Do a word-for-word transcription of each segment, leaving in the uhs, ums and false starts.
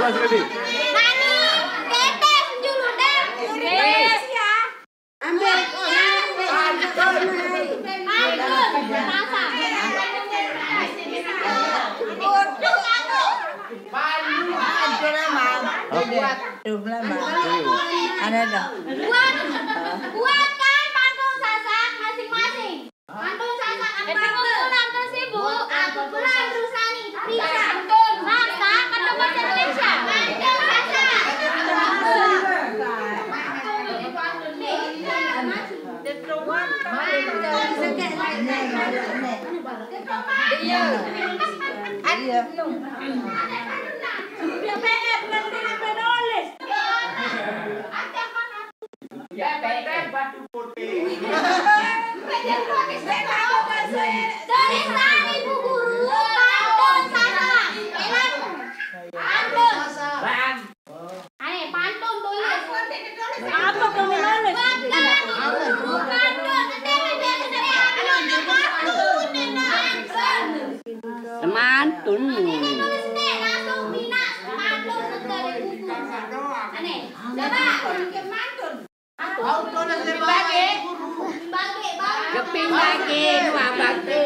Mas Redi. Nani, Tete, Senjulu deh. Yes ya. Ambil. Pantun, rasa. Bodoh aku. Pantun emang. Buat, Jumlah mah. Ada dong. buat, buat kan pantun sasak masing-masing. Pantun sasak apa? Kumpulan tersibuk. Kumpulan Rusani. Risa. Rasa kata bahasa Indonesia. Pantun sasak. Iya. Iya. Dia P F nanti penulis. Tulis lagi Bu Guru. Pantun sasak. Elan. Pantun. Ayo pantun tulis. Apa kamu nulis? Pantun. Pantun. Semantun. Ini nulis nih langsung Bina pantun dari buku. Aneh. Coba. Pantun. Tulis bagi. Bagi bang. Keping bagi dua bagi.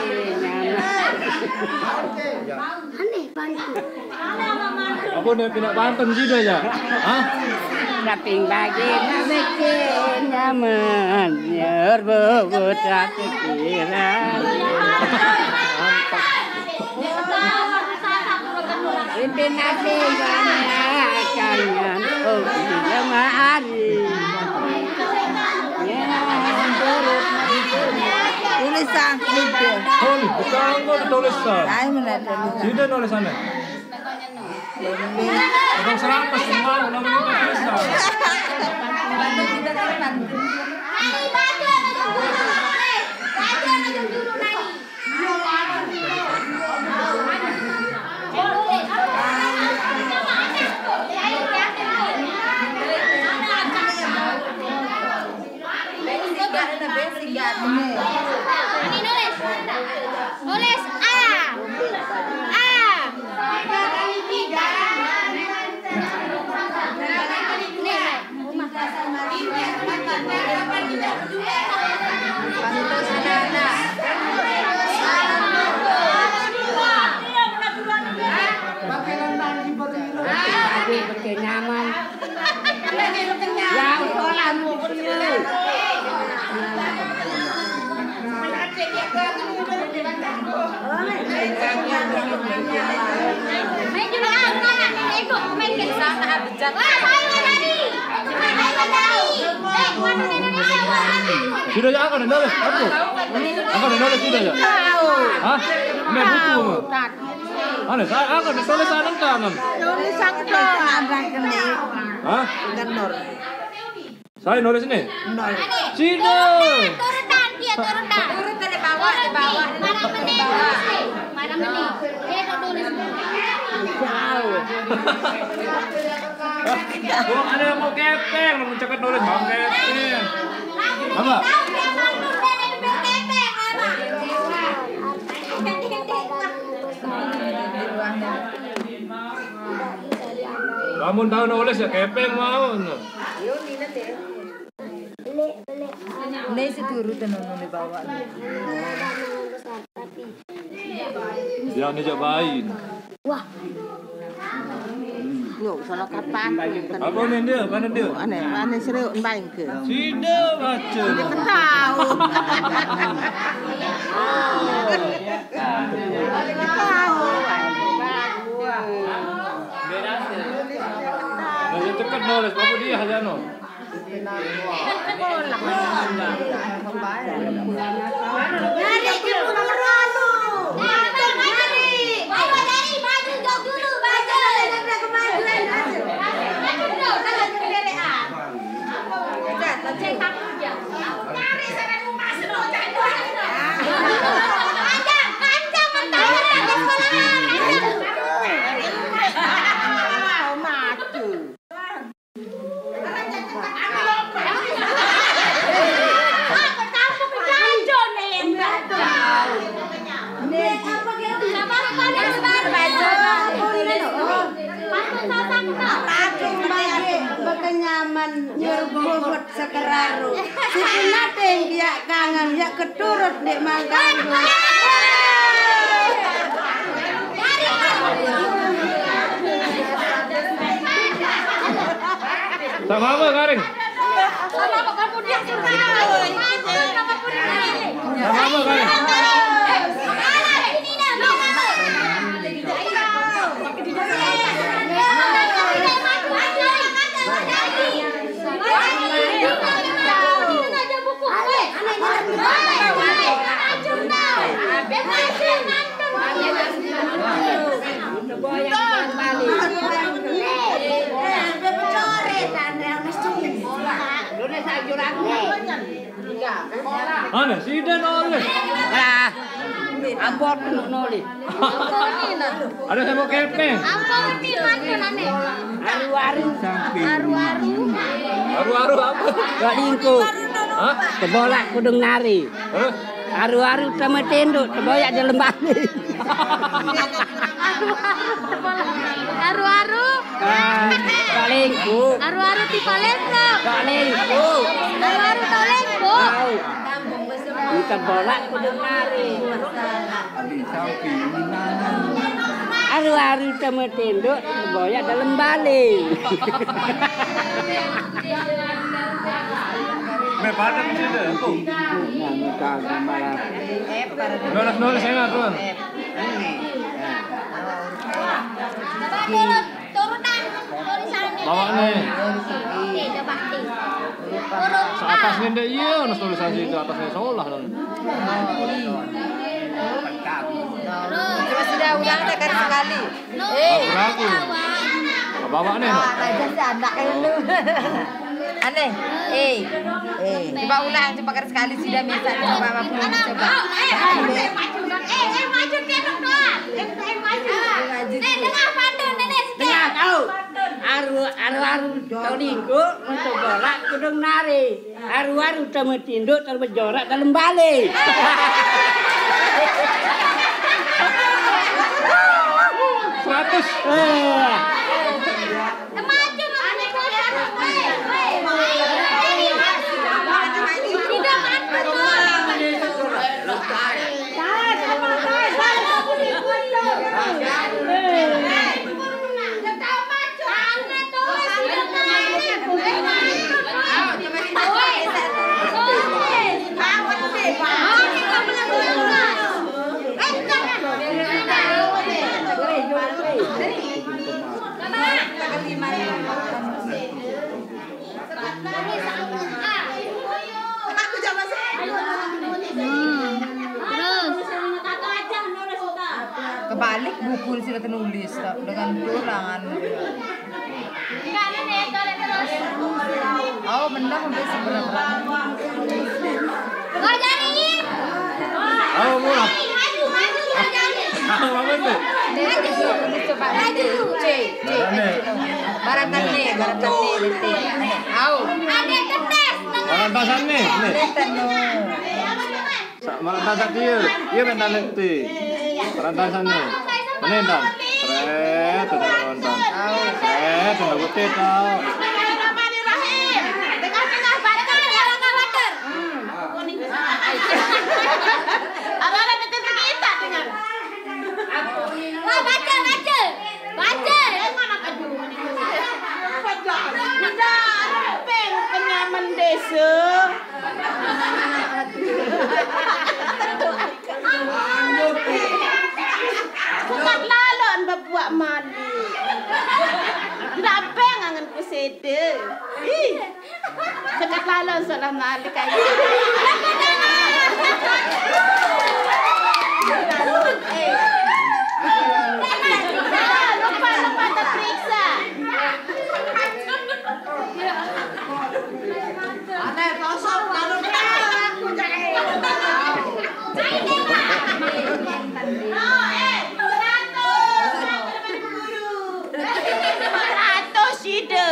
Aneh pantun. Apa nih pindah pantun gitu aja? Hah? Keping bagi nak bikin nyaman. Berbobot rasa pikiran. Pimpin hati banyak kalian. Oh, jemaah hari. Tulisan itu. Oh, betul kok tulisan. Saya mana tulisan. Sudah tulisannya. Abang serampas semua ulang tulisan. Nani baca najung juru. Baca najung juru Nani. Nani nulis. Nulis A. A. Pakai nyaman. Yang orang mau berdiri. Main juga anak ikut main ke sana abjad. Wah, main tadi. Main tadi. Eh, warna Indonesia warna. Sudah ya aku udah nulis. Aku. Aku udah nulis sudah ya. Hah? Ini buku. Mana? Saya aku udah tulisan kan. Tulisan itu ada kene. Hah? Kenor. Saya nulis ini. Nol. Sini. Turutan dia turutan. Turut dari bawah di bawah. Mana menit? Mana menit? Dia tulis. Jauh. Oh, ada yang mau kepeng, mau cekat nulis mau kepeng. Apa? Kamu tahu nulis ya kepeng mau. Ini si turutan nono di bawah. Dia nih cobain. Wah. Yuk, sono kapan? Apa nih dia? Mana dia? Aneh, aneh serius main ke. Sudah baca. Tahu. Tahu. Nah, cekat nulis, apa dia Hazano? Dari ibu Nuranu. Mari, mari. Ayo dari maju jauh dulu, maju. Kemajuan maju. Maju dulu, jangan kegerean. Cek takutnya. Mari sampai rumah semua jangan. Panjang, panjang mentara di sekolah. Maju. Ah, pertama penjanjo nih. man nyerbobot sekeraru. Si penateng dia kangen ya keturut nek mangkanggo. Sama apa Karin? Sama apa kamu dia surga? Nama pun ini. Sama apa Karin? Mana sih dan oleh? Lah. Ampun noli. Ada sama kepeng. Ampun nih mantu nane. Aru-aru. Aru-aru. Aru-aru apa? Gak lingkup. Hah? Tebolak kudung nari. Terus? Aru-aru sama tenduk. Teboyak di lembah ni. Aru-aru. Gak lingkup. Aru-aru ti palengko. Gak lingkup. Aru-aru palengko. Tahu. Bukan bolak kudung nari. Aru-aru sama tenduk. Teboyak dalam balik. Me padan sih deh. Nulis nulis saya tuan. Turun, turunan. Tulisan. Bawa nih. Nih, coba nih. Turun. Atasnya deh iya, nulis tulisan situ atasnya seolah dong. Coba sudah ulang tekan sekali. Eh, Ragu. Bawa nih. Aja si anak lu. Aneh. Eh. Eh. Coba ulang coba kan sekali sudah bisa coba apa pun coba. eh, eh, maju. Eh, eh, maju tiap doang. Eh, eh, maju. Nih, dengar pantun nenek Dengar sekian. tahu. Aru aru aru tolingku untuk bolak kudung nari. Aru aru sama tinduk terbejorak dalam balik. Seratus. Eh. Maju, maju. Tidak maju. Kebalik buku sudah ternulis dengan tulangan. Oh benar sampai seberapa? Gak jadi. Oh, murah. Maju, maju, gak jadi. Apa tuh? Tulis coba C, C, C. Baratan nih, baratan nih, lete. Au. Ada tetes. Orang tasan nih, nih. Lete no. Malah tasan dia, dia mental leti. Orang tasan nih. Menendang. Seret, tidak nonton. Seret, tidak putih tau. Bismillahirrahmanirrahim. Tengah-tengah baca ya kawater. Ada tetes kita dengar. Wah, baca, baca. Baca. Penyaman desa. Bukan lalon babuak madu. Kenapa ngangen ku sede? Ih. Cekat lalon salah mali kayak. Lupa lupa terperiksa. Ada kosong lalu aku Ratus ide.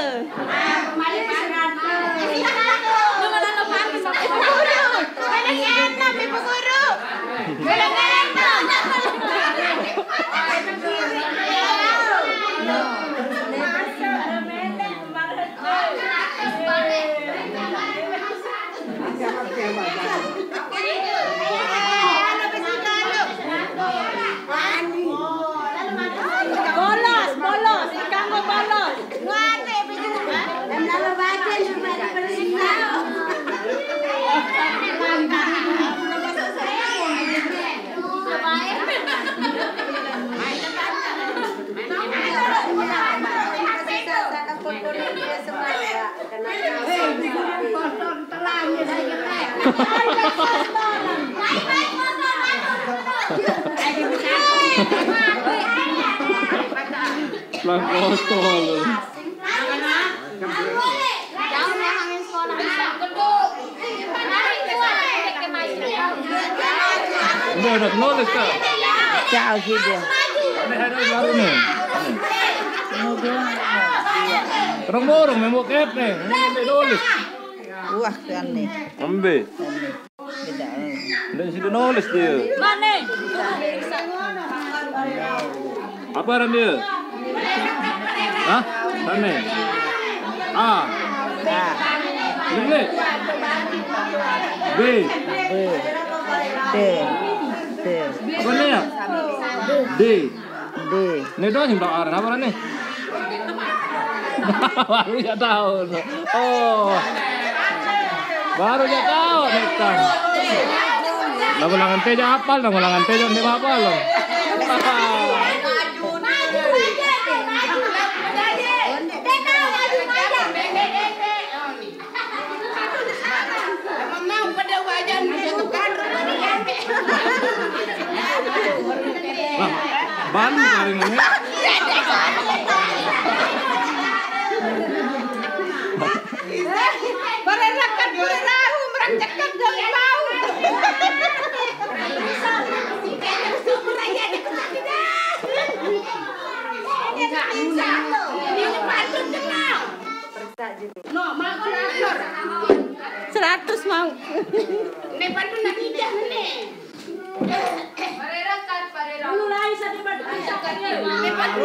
Lang kotor. Udah udah nulis kak. Jauh sih dia. Ini ada baru nih. Terang borong memang ket nih. Ini nulis. Wah kan nih. Ambe. Beda. Udah situ nulis dia. Mana? Apa ram dia? Hah? Sana. A. Ah. Ini. B. B. D. D. Apa nih ya? D. D. Ini doang yang tahu arah apa nih? Baru ya tahu. Oh. Baru ya tahu nih kan. Nah ulangan T aja hafal, nah ulangan T jangan dia hafal loh. Nah, Bali paling ini. Bererakan berahu merancakkan dari bau. No, mau seratus. Seratus mau. Ini bantu nak tidak nih. Bererakan bererakan. Dulu lagi saya bantu merancakkan. Ini bantu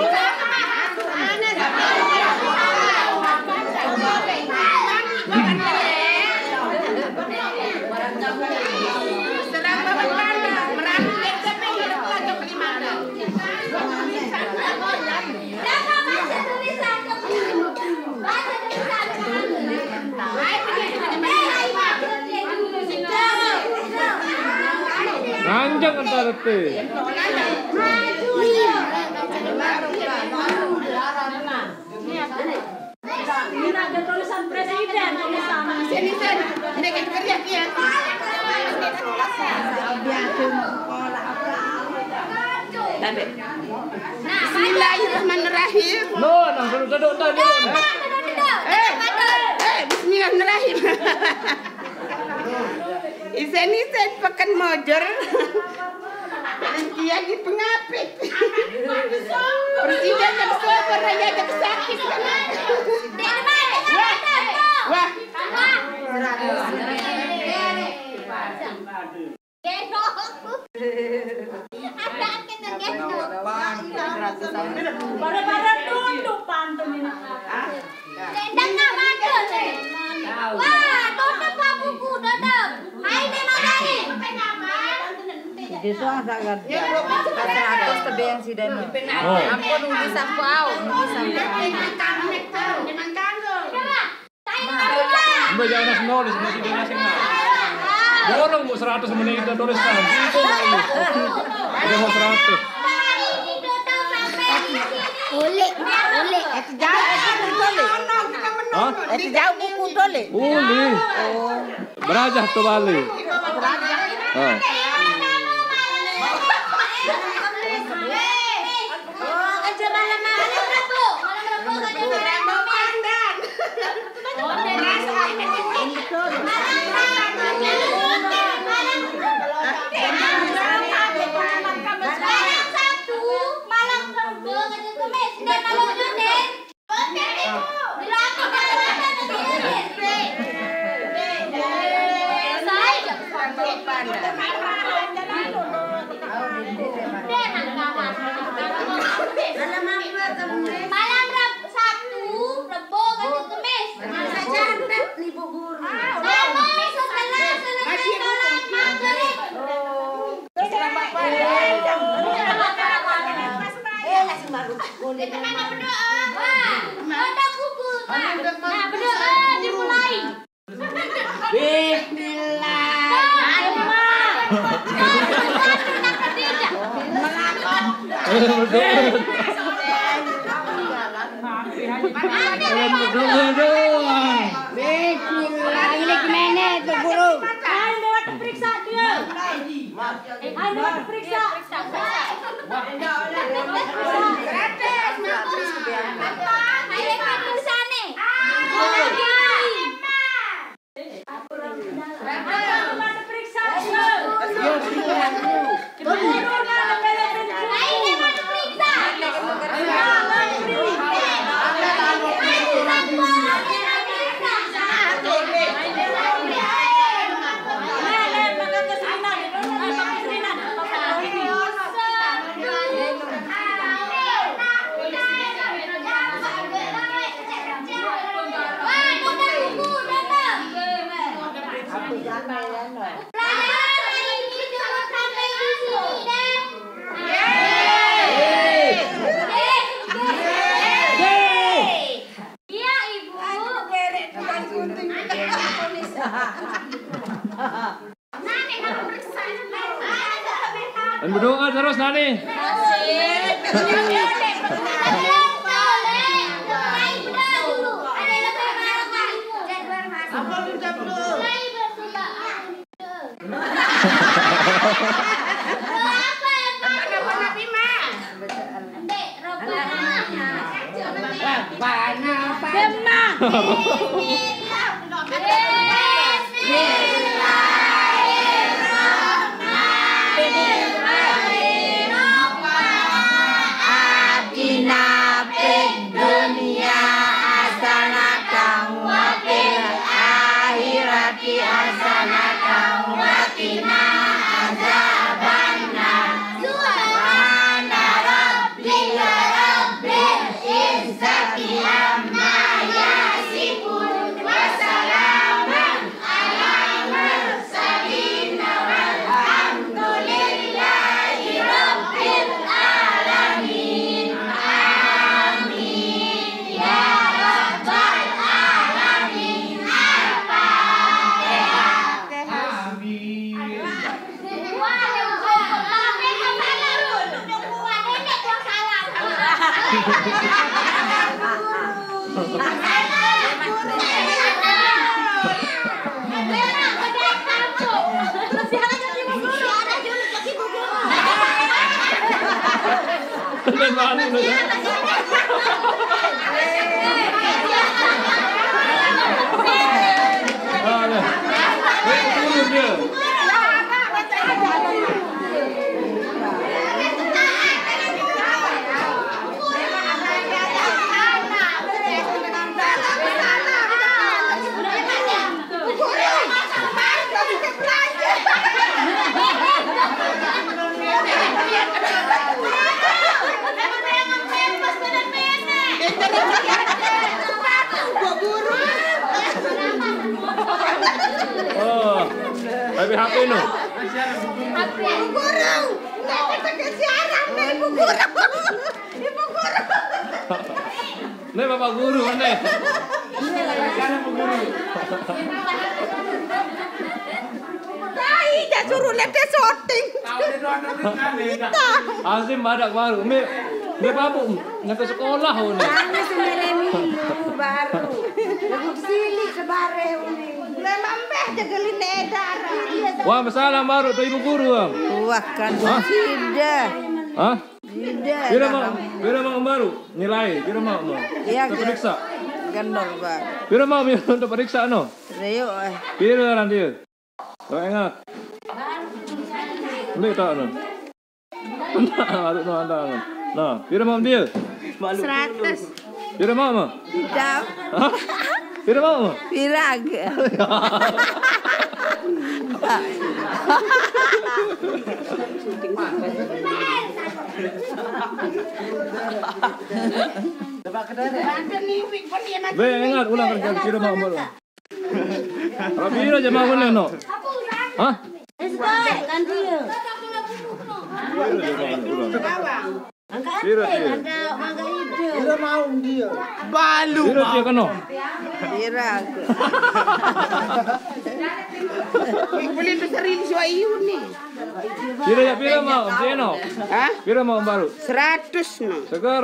Ranjang antara T. Ini ada tulisan presiden tulisan. Sini sen, ini kita kerja ya. Bismillahirrahmanirrahim. No, nang duduk duduk tadi. Eh, eh, Bismillahirrahmanirrahim. Isen isen pekan mojer. Dia di pengapit. Presiden yang sober, raja yang sakit. Wah, wah. Pada-pada tunduk pantun ini. Tendang nama tuh. Wah, tutup buku, tutup. Hai memang dari. Di soal sangat. Seratus tebe yang si Dani. Oh. Ampun undi sampo au, undi sampo. Mbak jangan nas nulis, masih dia nasi nggak. Borong bu seratus menit kita tulis kan. Itu kali. Udah mau seratus. Boleh, boleh. Itu jauh buku tole. Hah? Itu jauh buku tole. Uli. Berajah tuh Bali. Oh. Malam Rabu Sabtu, Rebo kan Kemis. Saja Ibu guru. Kamis setelah selesai sholat maghrib. Terserah Bapak. Eh, langsung baru. Kita mana berdoa? Wah, ada buku. Nah, berdoa dimulai. Bismillah. Berdua doang. Bismillah. Ini gimana tuh guru? periksa. Gratis, apa? Ayo periksa nih. Dan berdoa terus Nani. Dan Nani Oh, tapi H P no. H P guru. Nggak bisa ke siaran, ibu guru. Ibu guru. Nih Bapak guru mana? Dai, dah suruh lihat shooting. Azim badak baru. Me, me babu, nak ke sekolah ni. Kami sendiri milu baru. Lagu sini sebare uni. Memang beh jagelin edar. Wah, masalah baru tu ibu guru am. Wah kan sudah. Hah? Sudah. Kira mau, kira mau baru nilai, kira mau mau. Iya, Untuk periksa. Gendor bang. Kira mau untuk periksa no. Rio eh. Kira nanti. Kau ingat? Beli tak no? Nah, ada no anda no. Nah, kira mau dia? Seratus. Kira mau mau? Tidak. Hah? Kira mau mau? Pirag. Be ingat ulang kerja kira mau mau. Kalau kira aja mau mana no? Hah? Kan dia. Kira kira. Ada mangga hijau. Balu. Piro dia kena? Kira aku. Boleh tu sering suai ni. Piro ya piro mau? Seno. Hah? Piro mau baru? Seratus no. Segar.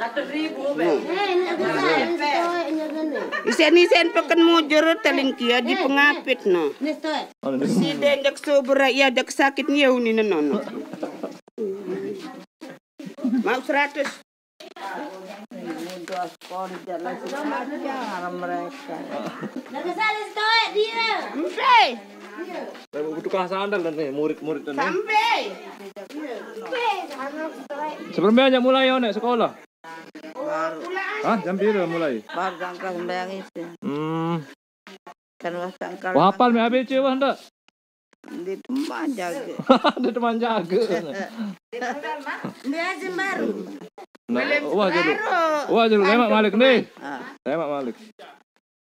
Isen-isen pekan mujur teling kia di pengapit no. Si denjak sobra ya dak sakit niau ni nono. Mau seratus. mereka. Sampai. Tukang sandal dan nih murid-murid dan nih. Sampai. Sebelum aja mulai ya nek sekolah. Baru, Hah, jam piro mulai? baru sangka sembahyang itu. Hmm. Kan wah sangka. Wah, hafal me A B C wah ndak? Di tempat jaga. Ada teman jaga. Dia aja baru. Nah, wah dulu. Wah dulu lemak Malik nih. Ah. Lemak Malik.